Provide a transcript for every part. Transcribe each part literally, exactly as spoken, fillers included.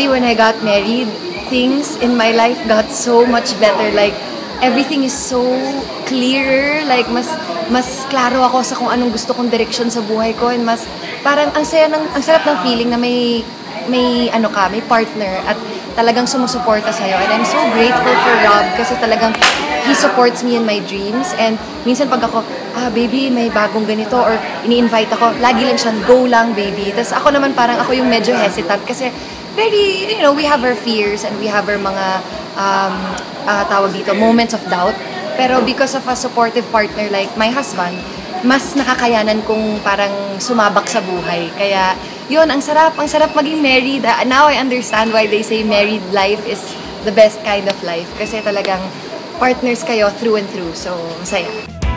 when I got married, things in my life got so much better. Like, everything is so clearer. Like, mas mas klaro ako sa kung anong gusto kong direction sa buhay ko. And mas, parang, ang saya ng, ang sarap ng feeling na may, may, ano ka, may partner at talagang sumusuporta sa'yo. And I'm so grateful for Rob kasi talagang he supports me in my dreams. And minsan pag ako, ah, baby, may bagong ganito, or ini-invite ako, lagi lang siyang, go lang, baby. Tapos ako naman parang ako yung medyo hesitant kasi very, you know, we have our fears and we have our mga, um, uh, tawag dito, moments of doubt. Pero because of a supportive partner like my husband, mas nakakayanan kong parang sumabak sa buhay. Kaya, yun, ang sarap, ang sarap maging married. Uh, now I understand why they say married life is the best kind of life. Kasi talagang partners kayo through and through. So, masaya.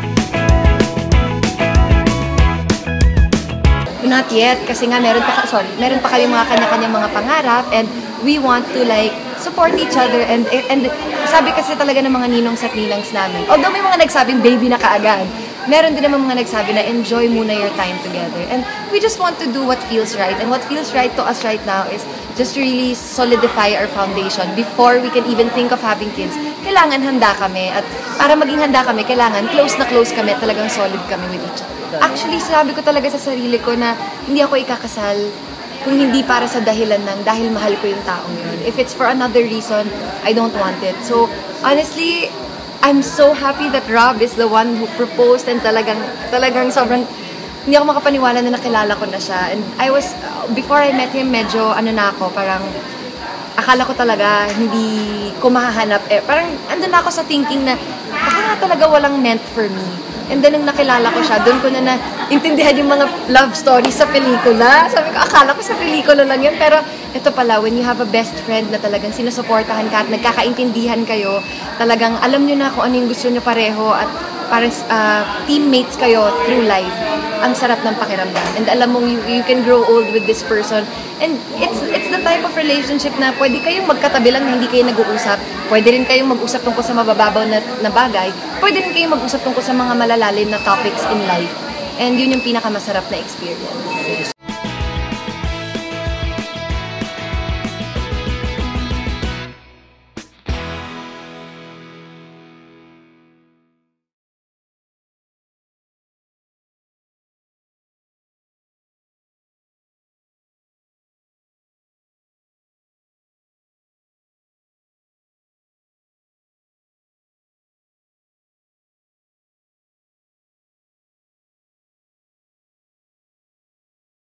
Not yet, kasi nga meron pa, sorry, meron pa kami mga kanya-kanya mga pangarap and we want to like support each other and and sabi kasi talaga ng mga ninongs at ninangs namin. Although may mga nagsabing baby na kaagad, meron din naman mga nagsabi na enjoy muna your time together. And we just want to do what feels right. And what feels right to us right now is just really solidify our foundation before we can even think of having kids. Kailangan handa kami at para maging handa kami, kailangan close na close kami, talagang solid kami with each other. Actually, sabi ko talaga sa sarili ko na hindi ako ikakasal kung hindi para sa dahilan ng dahil mahal ko yung taong yun. If it's for another reason, I don't want it. So, honestly, I'm so happy that Rob is the one who proposed and talagang, talagang sobrang, hindi ako makapaniwala na nakilala ko na siya. And I was, before I met him, medyo ano na ako, parang, akala ko talaga hindi ko mahahanap eh. Parang, andun na ako sa thinking na, baka nga talaga walang meant for me. And then, nung nakilala ko siya, doon ko na naintindihan yung mga love stories sa pelikula. Sabi ko, akala ko sa pelikula lang yun. Pero, ito pala, when you have a best friend na talagang sinusuportahan ka at nagkakaintindihan kayo, talagang alam nyo na kung ano yung gusto nyo pareho at parang uh, teammates kayo through life. Ang sarap ng pakiramdam. And alam mong you, you can grow old with this person. And it's it's the type of relationship na pwede kayong magkatabi lang na hindi kayo nag-uusap. Pwede rin kayong mag-usap tungkol sa mabababaw na, na bagay. Pwede rin kayong mag-usap tungkol sa mga malalalim na topics in life. And yun yung pinakamasarap na experience.